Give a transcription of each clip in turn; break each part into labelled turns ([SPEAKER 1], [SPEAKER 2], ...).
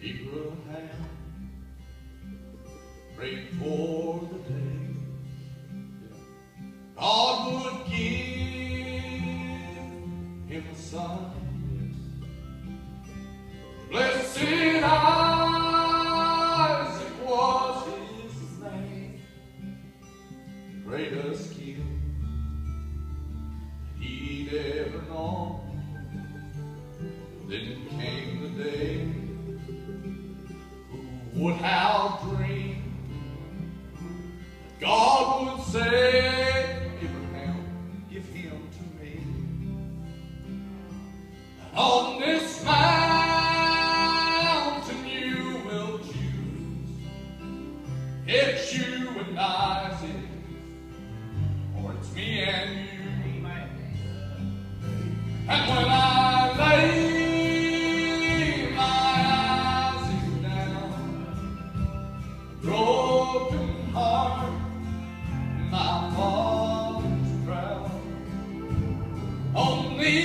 [SPEAKER 1] Abraham prayed for the day God would give him a son. Blessed Isaac was his name, the greatest king he'd ever known. Then came the day, who would have dreamed that God would say, Abraham, give him to me. And on this mountain you will choose, it's you and Isaac, or it's me and you. And when I lay my eyes down, a broken heart, my father's crown, on the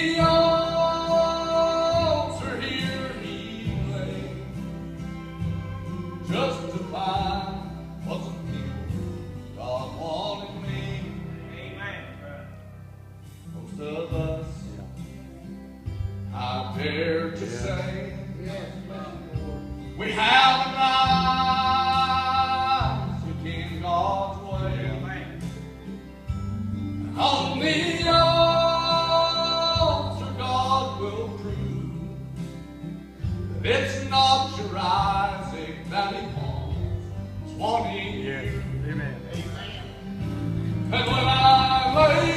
[SPEAKER 1] altar here he lay, justified wasn't him, God wanted me. Amen. Most of us, I dare to say, we have lives within God's way. And on the altar God will prove that it's not your Isaac that he wants, it's wanting you.
[SPEAKER 2] Amen.
[SPEAKER 1] And when I lay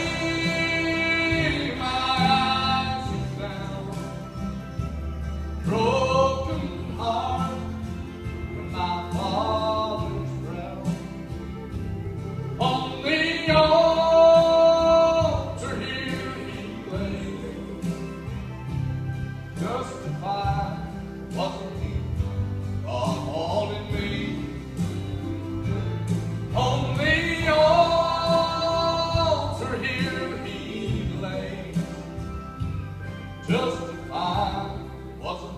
[SPEAKER 1] broken heart from my father's realm, on the altar here he lay, justified wasn't he, God wanted me. On the altar here he lay, justified wasn't